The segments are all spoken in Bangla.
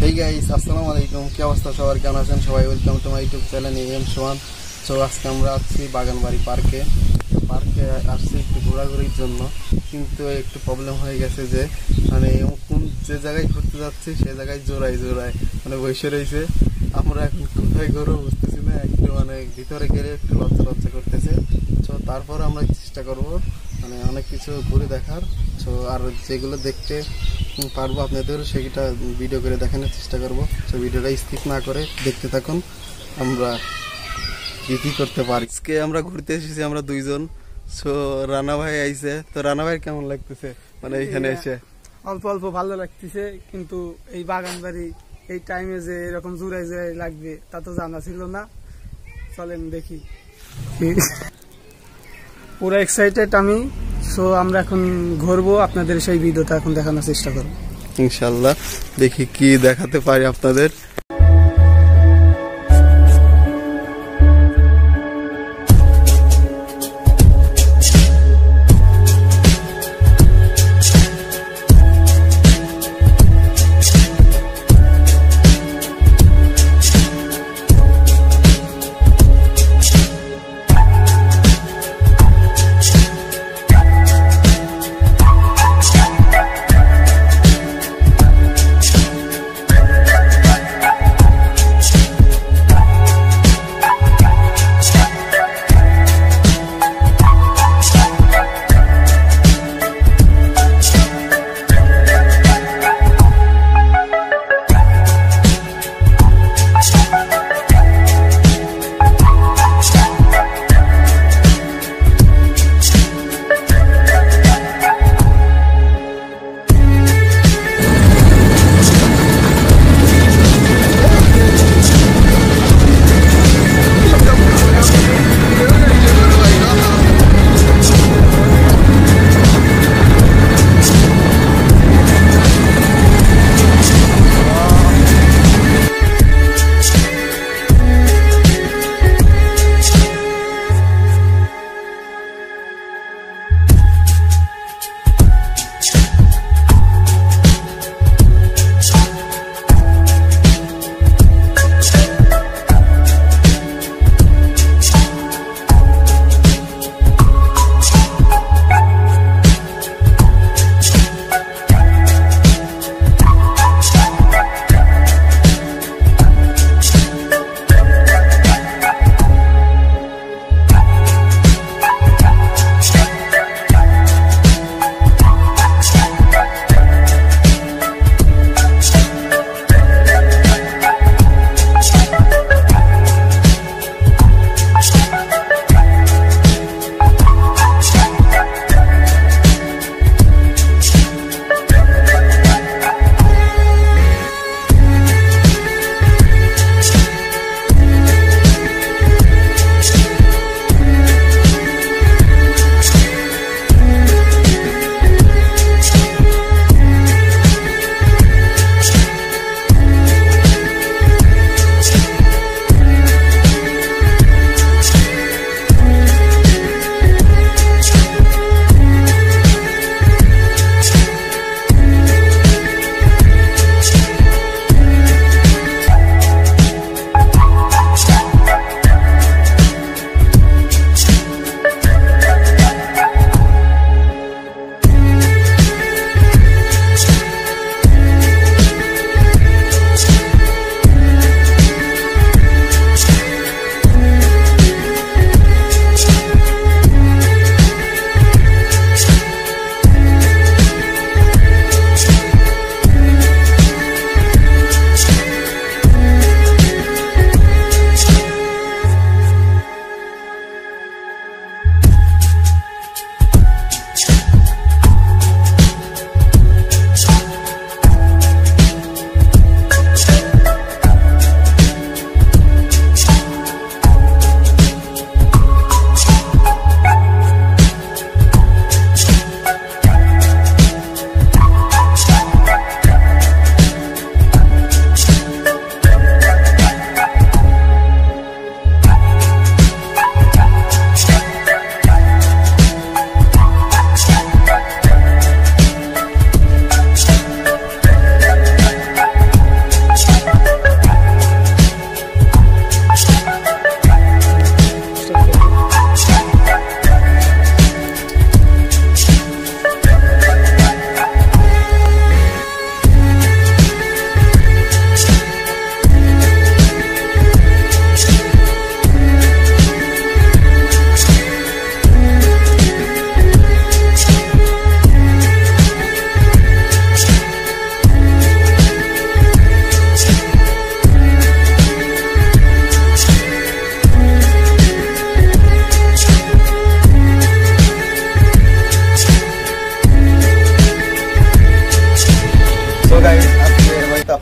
হেই গাইস, আসসালামু আলাইকুম। কি অবস্থা সবার, কেমন আছেন সবাই? Welcome to my YouTube channel M Sohan. So আজকে আমরা আসছি বাগানবাড়ি পার্কে আসছি একটু ঘোরাঘুরির জন্য, কিন্তু একটু প্রবলেম হয়ে গেছে যে মানে কোন যে জায়গায় ঘুরতে যাচ্ছি সে জায়গায় জোড়ায় মানে বসে রয়েছে। আমরা এখন কোথায় ঘুরবো বুঝতেছি না, একটু মানে ভিতরে গেলে একটু লজ্জা করতেছে। তো তারপর আমরা চেষ্টা করব মানে অনেক কিছু ঘুরে দেখার। তো আর যেগুলো দেখতে পারবো আপনাদের সেটা ভিডিও করে দেখানোর চেষ্টা করব। তো ভিডিওটা স্কিপ না করে দেখতে থাকুন, আমরা কি করতে পারি। আজকে আমরা ঘুরতে এসেছি আমরা দুইজন। সো রানা ভাই আইছে। তো রানা ভাই কেমন লাগতেছে মানে এখানে এসে? অল্প অল্প ভালো লাগতেছে, কিন্তু এই বাগান বাড়ি এই টাইমে যে এরকম জোড়ায় লাগবে তা তো জানা ছিল না। চলেন দেখি। পুরো এক্সাইটেড আমি। সো আমরা এখন ঘুরবো, আপনাদের সেই ভিডিওটা এখন দেখানোর চেষ্টা করবো ইনশাল্লাহ। দেখি কি দেখাতে পারি আপনাদের।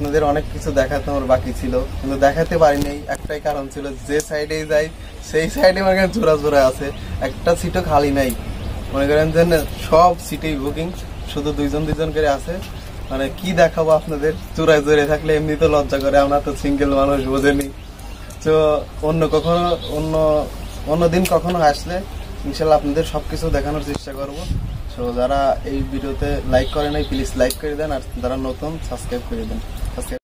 আপনাদের অনেক কিছু দেখাতে আমার বাকি ছিল, কিন্তু দেখাতে পারিনি। একটাই কারণ ছিল, যে সাইডে যাই সেই সাইডে মনে করেন জোড়া জোড়া আছে, একটা সিটও খালি নাই। মনে করেন যে সব সিটেই বুকিং, শুধু দুইজন দুইজন করে আছে। মানে কি দেখাবো আপনাদের, চূড়ায় জোরে থাকলে এমনি তো লজ্জা করে, আমরা তো সিঙ্গেল মানুষ, বোঝেনি। তো অন্য দিন কখনো আসলে ইনশাল্লাহ আপনাদের সবকিছু দেখানোর চেষ্টা করবো। তো যারা এই ভিডিওতে লাইক করে নাই প্লিজ লাইক করে দেন, আর যারা নতুন সাবস্ক্রাইব করে দেন।